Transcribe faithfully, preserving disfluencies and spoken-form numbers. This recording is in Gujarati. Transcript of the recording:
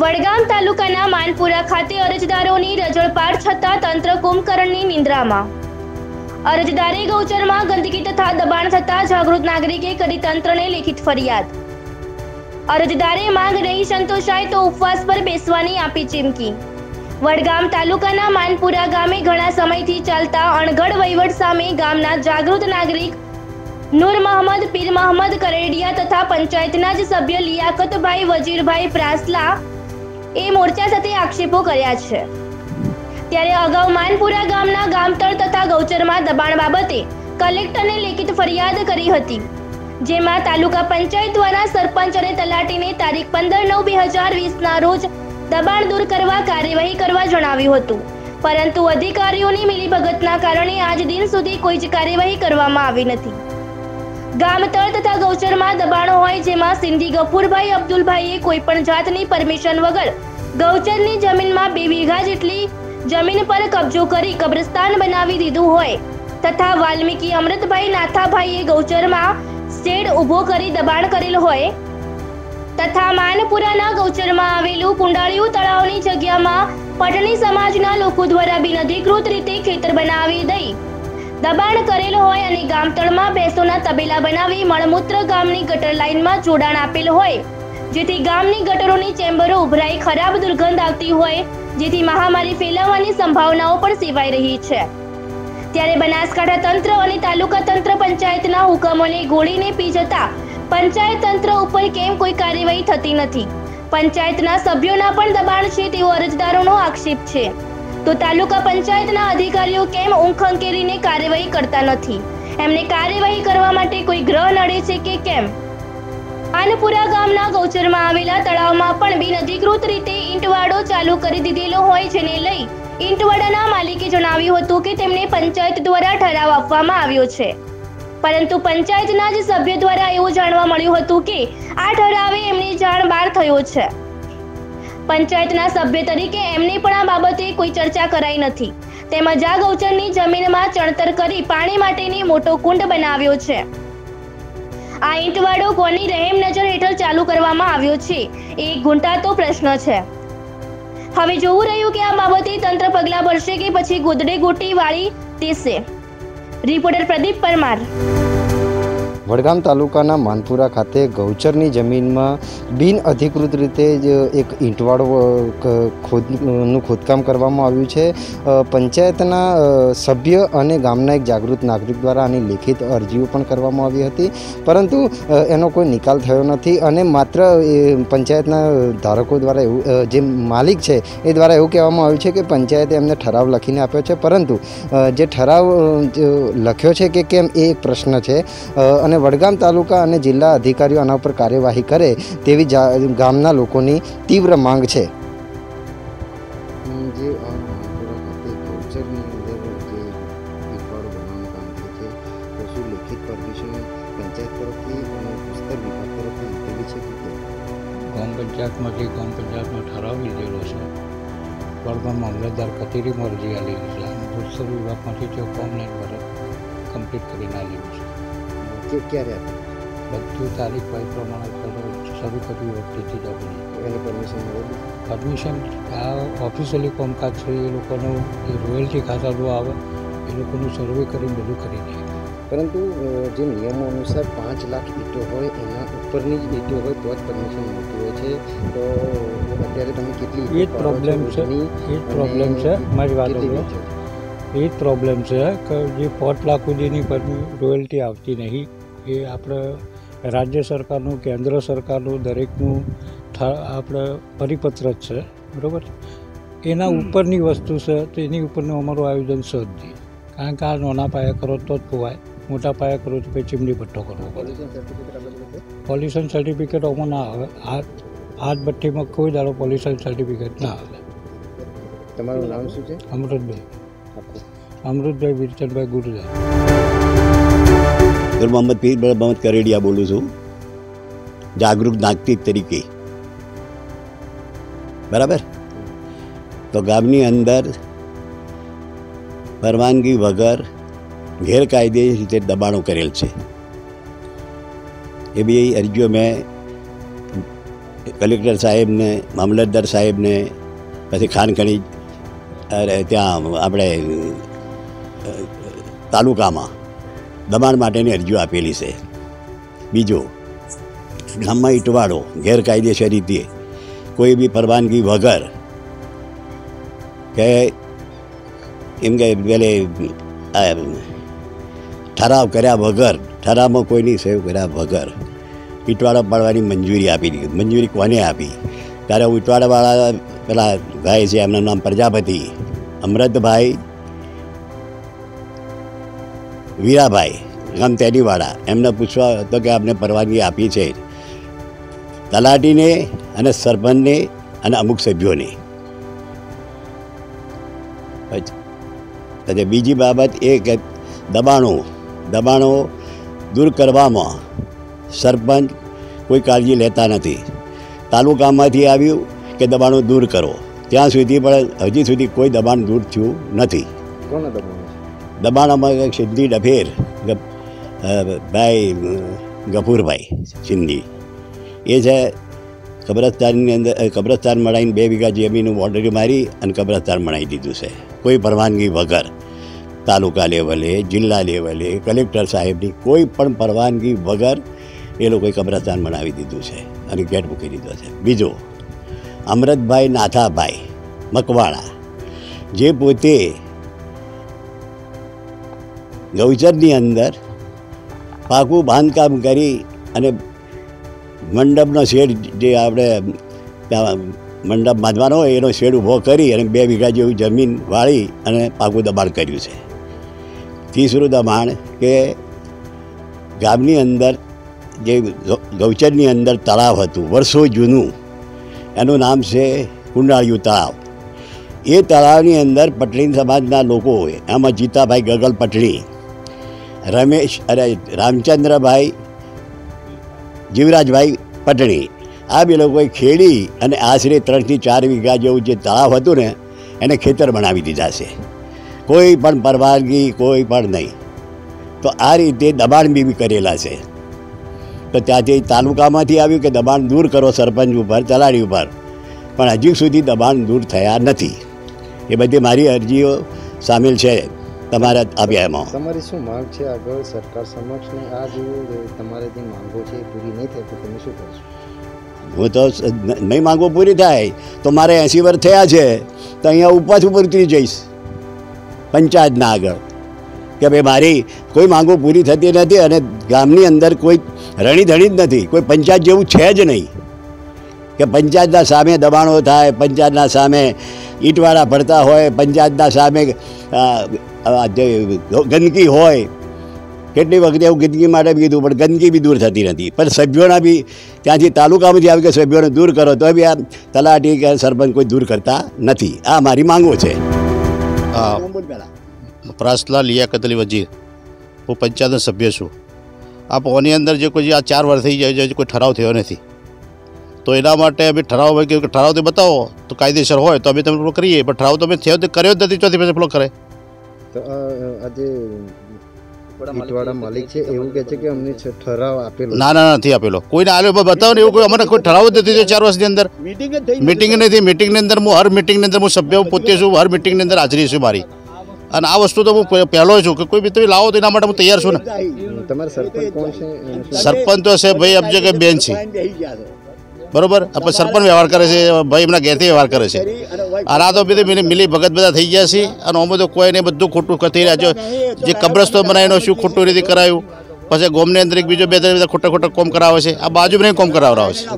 વડગામ તાલુકાના માનપુરા ખાતે અરજદારોની રજળપાટ છતાં તંત્ર કુંભકર્ણની નિંદ્રામાં। અરજદારે ગૌચરમાં ગંદકી તથા દબાણ થતા જાગૃત નાગરિકે કરી તંત્રને લેખિત ફરિયાદ। અરજદારે માંગ નહીં સંતોષાય તો ઉપવાસ પર બેસવાની આપી ચીમકી। વડગામ તાલુકાના માનપુરા ગામે ઘણા સમયથી ચાલતા અણઘડ વહીવટ સામે ગામના જાગૃત નાગરિક નૂર મોહમ્મદ, પીર મોહમ્મદ કરેડિયા તથા પંચાયતના જ સભ્ય લિયાકતભાઈ વજીરભાઈ પ્રાસલા એ મોરચા સાથે આક્ષેપો કર્યા છે। ત્યારે અગાઉ માનપુરા ગામના ગામતળ તથા ગૌચરમાં દબાણ બાબતે કલેક્ટરને લેખિત ફરિયાદ કરી હતી, જેમાં તાલુકા પંચાયત દ્વારા સરપંચ અને તલાટીને તારીખ પંદર નવ બે હજાર વીસના રોજ દબાણ દૂર કરવા કાર્યવાહી કરવા જણાવ્યું હતું, પરંતુ અધિકારીઓની મિલીભગતના કારણે આજ દિન સુધી કોઈ જ કાર્યવાહી કરવામાં આવી નથી। ગામતળ તથા ગૌચરમાં દબાણો હોય, જેમાં સિંધી ગફુરભાઈ અબ્દુલભાઈએ કોઈ પણ જાતની પરમિશન વગર ગૌચરની જમીનમાં બે વીઘા જેટલી જમીન પર કબજો કરી કબ્રસ્તાન બનાવી દીધું હોય, તથા વાલ્મીકી અમૃતભાઈ નાથાભાઈએ ગૌચરમાં શેડ ઊભો કરી દબાણ કરેલ હોય, તથા માનપુરાના ગૌચરમાં આવેલું કુંડાળિયું તળાવની જગ્યામાં પટણી સમાજના લોકો દ્વારા બિનઅધિકૃત રીતે ખેતર બનાવી દઈ દબાણ કરેલ હોય અને ગામતળમાં ભેંસોના તબેલા બનાવી મળમૂત્ર ગામની ગટર લાઇનમાં જોડાણ આપેલ હોય, જેથી ગામની ગટરોની ચેમ્બરો ઉભરાઈ ખરાબ દુર્ગંધ આવતી હોય, જેથી મહામારી ફેલાવવાની સંભાવનાઓ પણ સેવાઈ રહી છે। ત્યારે બનાસકાંઠા તંત્ર અને તાલુકા તંત્ર પંચાયતના હુકમોને ગોળીને પી જતા પંચાયત તંત્ર ઉપર કેમ કોઈ કાર્યવાહી થતી નથી? પંચાયતના સભ્યોના પણ દબાણ છે તેવો અરજદારોનો આક્ષેપ છે, તો તાલુકા પંચાયતના અધિકારીઓ કેમ ઊંઘ ખંખેરીને કાર્યવાહી કરતા નથી? એમને કાર્યવાહી કરવા માટે કોઈ ગ્રહ નડે છે કે કેમ? માનપુરા ગામના ગૌચરમાં આવેલા તળાવમાં પણ બિનઅધિકૃત રીતે ઈંટવાડો ચાલુ કરી દીધેલો હોય, જેને લઈ ઈંટવાડાના માલિકે જણાવ્યું હતું કે તેમને પંચાયત દ્વારા ઠરાવ આપવામાં આવ્યો છે, પરંતુ પંચાયતના જ સભ્ય દ્વારા એવું જાણવા મળ્યું હતું કે આ ઠરાવે એમની જાણ બહાર થયો છે। પંચાયતના સભ્ય તરીકે એમને પણ આ બાબતે કોઈ ચર્ચા કરાઈ નથી, તેમજ આ ગૌચરની જમીનમાં ચણતર કરી પાણી માટેની મોટો કુંડ બનાવ્યો છે। આ ઈંટવાડો કોની રહેમ નજર હેઠળ ચાલુ કરવામાં આવ્યો છે એ એક ગૂંટાતો પ્રશ્ન છે। હવે જોવું રહ્યું કે આ બાબતે તંત્ર પગલાં ભરશે કે પછી ગોદડે ગોટી વાળી દેશે। રિપોર્ટર પ્રદીપ પરમાર। વડગામ તાલુકાના માનપુરા ખાતે ગૌચરની જમીનમાં બિન અધિકૃત રીતે જ એક ઈંટવાડો ખોદનું ખોદકામ કરવામાં આવ્યું છે। પંચાયતના સભ્ય અને ગામના એક જાગૃત નાગરિક દ્વારા આની લેખિત અરજીઓ પણ કરવામાં આવી હતી, પરંતુ એનો કોઈ નિકાલ થયો નથી અને માત્ર પંચાયતના ધારકો દ્વારા એવું, જે માલિક છે એ દ્વારા એવું કહેવામાં આવ્યું છે કે પંચાયતે એમને ઠરાવ લખીને આપ્યો છે, પરંતુ જે ઠરાવ લખ્યો છે કે કેમ એ એક પ્રશ્ન છે અને વડગામ તાલુકા અને જિલ્લા અધિકારીઓ આના ઉપર કાર્યવાહી કરે તેવી ગામના લોકોની તીવ્ર માંગ છે। જે માનપુરા ખાતે ગૌચરની અંદર જે ઈંટવાડો બનાવવાનું કામ થાય છે, તો શું લેખિત પરમિશન પંચાયત તરફથી અને વિસ્તાર વિભાગ તરફથી આપેલી છે કે ગામ પંચાયતમાંથી ગામ પંચાયતનો ઠરાવ લીધેલો છે, વડગામ મામલતદાર કચેરીમાં અરજી આવેલી છે, ભૂસ્તર વિભાગમાંથી તે ફોર્મ નહીં ભરે કમ્પ્લીટ કરીને આવેલું છે। ક્યારે બધું તારીખ વાઇઝ પ્રમાણે શરૂ કર્યું વખતેથી જ આપેલી એને પરમિશન મળેલી? પરમિશન આ ઓફિશિયલી કામકાજ છે, એ લોકોનું જે રોયલ્ટી ખાતાનું આવે એ લોકોનું સર્વે કરીને બધું કરી દે, પરંતુ જે નિયમો અનુસાર પાંચ લાખ ઈંટો હોય એના ઉપરની જ ઈંટો હોય તો જ પરમિશન મળતું હોય છે, તો અત્યારે તમે કેટલી? એ જ પ્રોબ્લેમ છે, એ જ પ્રોબ્લેમ છે મારી વાત એ જ પ્રોબ્લેમ છે કે જે પાંચ લાખ સુધીની રોયલ્ટી આવતી નહીં, એ આપણે રાજ્ય સરકારનું, કેન્દ્ર સરકારનું દરેકનું આપણે પરિપત્ર જ છે, બરાબર? એના ઉપરની વસ્તુ છે તો એની ઉપરનું અમારું આયોજન છે જ નહીં, કારણ કે આ નાના પાયા કરો તો જ પોવાય, મોટા પાયા કરો તો પછી ચીમની ભઠ્ઠો કરવો પડે। પોલ્યુશન સર્ટિફિકેટ આમાં ના આવે, હાથ હાથ ભઠ્ઠીમાં કોઈ દાડો પોલ્યુશન સર્ટિફિકેટ ના આવે। તમારું નામ શું છે? અમૃતભાઈ અમૃતભાઈ વીરચંદભાઈ ગુર્જર। નૂર મોહમ્મદ, પીર મોહમ્મદ કરેડિયા બોલું છું, જાગૃત નાગરિક તરીકે, બરાબર? તો ગામની અંદર પરવાનગી વગર ગેરકાયદે રીતે દબાણો કરેલ છે, એ બી અરજીઓ મેં કલેક્ટર સાહેબને, મામલતદાર સાહેબને, પછી ખાન ખનીજ અરે ત્યાં આપણે તાલુકામાં દબાણ માટેની અરજીઓ આપેલી છે. બીજું, ગામમાં ઈંટવાડો ગેરકાયદેસર રીતે કોઈ બી પરવાનગી વગર કે એમ કે પેલે ઠરાવ કર્યા વગર, ઠરાવમાં કોઈની સેવ કર્યા વગર ઈંટવાડો પાડવાની મંજૂરી આપી દીધી. મંજૂરી કોને આપી? ત્યારે ઈંટવાડાવાળા પેલા ભાઈ છે, એમનું નામ પ્રજાપતિ અમૃતભાઈ વીરાભાઈ ગામ તેડીવાળા, એમને પૂછવા હતો કે આપને પરવાનગી આપી છે તલાટીને અને સરપંચને અને અમુક સભ્યોને. પછી બીજી બાબત એ કે દબાણો દબાણો દૂર કરવામાં સરપંચ કોઈ કાળજી લેતા નથી. તાલુકામાંથી આવ્યું કે દબાણો દૂર કરો, ત્યાં સુધી પણ હજી સુધી કોઈ દબાણ દૂર થયું નથી. કોણ દબાણ? દબાણમાં સિંધી ડફેર ભાઈ ગફુરભાઈ સિંધી એ છે. કબ્રસ્તાનની અંદર કબ્રસ્તાન મળાવીને બે વીઘા જમીનનું બોર્ડરી મારી અને કબ્રસ્તાન બનાવી દીધું છે કોઈ પરવાનગી વગર. તાલુકા લેવલે, જિલ્લા લેવલે, કલેક્ટર સાહેબની કોઈ પણ પરવાનગી વગર એ લોકોએ કબ્રસ્તાન બનાવી દીધું છે અને ગેટ મૂકી દીધો છે. બીજો, અમૃતભાઈ નાથાભાઈ મકવાણા, જે પોતે ગૌચરની અંદર પાકું બાંધકામ કરી અને મંડપનો શેડ જે આપણે ત્યાં મંડપ બાંધવાનો હોય એનો શેડ ઊભો કરી અને બે વીઘા જેવું જમીન વાળી અને પાકું દબાણ કર્યું છે. ત્રીસરું દબાણ કે ગામની અંદર જે ગૌચરની અંદર તળાવ હતું વર્ષો જૂનું, એનું નામ છે કુંડાળિયું તળાવ. એ તળાવની અંદર પટણી સમાજના લોકો, એમાં જીતાભાઈ ગગલ પટણી, રમેશ અરે રામચંદ્રભાઈ જીવરાજભાઈ પટણી, આ બે લોકોએ ખેડી અને આશરે ત્રણથી ચાર વીઘા જેવું જે તળાવ હતું ને એને ખેતર બનાવી દીધા છે. કોઈ પણ પરવાનગી કોઈ પણ નહીં. તો આ રીતે દબાણ બી કરેલા છે. તો ત્યાંથી તાલુકામાંથી આવ્યું કે દબાણ દૂર કરો સરપંચ ઉપર, તલાટી ઉપર, પણ હજી સુધી દબાણ દૂર થયા નથી. એ બધી મારી અરજીઓ સામેલ છે તમારા આપ્યા એમાં. તમારી શું માંગ છે આગળ સરકાર સમક્ષ? ને આ જો તમારે જે માંગો છે એ પૂરી નહીં થાય તો તમે શું કરશો? હું તો નહીં માંગો પૂરી થાય તો મારે એંસી વર્ષ થયા છે તો અહીંયા ઉપવાસ ઉપર ઉતરી જઈશ પંચાયતના આગળ કે ભાઈ મારી કોઈ માંગો પૂરી થતી નથી અને ગામની અંદર કોઈ રણીધણી જ નથી, કોઈ પંચાયત જેવું છે જ નહીં કે પંચાયતના સામે દબાણો થાય, પંચાયતના સામે ઈંટવાળા ભરતા હોય, પંચાયતના સામે ગંદકી હોય. કેટલી વખતે એવું ગંદકી માટે બી કીધું પણ ગંદકી બી દૂર થતી નથી. પણ સભ્યોના બી ત્યાંથી તાલુકામાંથી આવી કે સભ્યોને દૂર કરો તો બી આ તલાટી કે સરપંચ કોઈ દૂર કરતા નથી. આ મારી માંગો છે. પરાસલા લિયાકત અલી વજીર, હું પંચાયતનો સભ્ય છું. આ પોની અંદર જે કોઈ આ ચાર વર્ષ થઈ જાય છે કોઈ ઠરાવ થયો નથી, તો એના માટે અમે ઠરાવ કે ઠરાવ તો બતાવો તો કાયદેસર હોય તો અમે તમે પેલો કરીએ, પણ ઠરાવ તો અમે થયો તો કર્યો જ નથી, ચોથી પછી પેલો કરે. તો આજે ઈંટવાડા માલિક છે એવું કહે છે કે અમને ઠરાવ આપેલો? ના ના નથી આપેલો, કોઈને આલ્યો બતાવો ને એવું કોઈ અમને કોઈ ઠરાવ જ નથી થયો ચાર વર્ષની અંદર. મિટિંગ નથી. મિટિંગની અંદર હું હર મિટિંગની અંદર હું સભ્ય પોતે છું, હર મિટિંગની અંદર હાજરી છું મારી. અને આ વસ્તુ તો હું પહેલો છું કે કોઈ બી તમે લાવો તો એના માટે હું તૈયાર છું ને. તમારા સરપંચ કોણ છે? સરપંચ તો છે ભાઈ અબજે કે બેન છે, બરોબર. આપણે સરપંચ વ્યવહાર કરે છે, ભાઈ એમના ઘેરથી વ્યવહાર કરે છે. અને આ તો બધી મિલી ભગત બધા થઈ ગયા છે અને અમે તો કોઈને બધું ખોટું થઈ રહ્યા છે. જે કબ્રસ્તાન બનાવીને શું ખોટું રીતે કરાયું, પછી ગોમની અંદર એક બીજો બે ત્રણ ખોટા ખોટા કોમ કરાવે છે, આ બાજુ નહીં કોમ કરાવડાવે છે.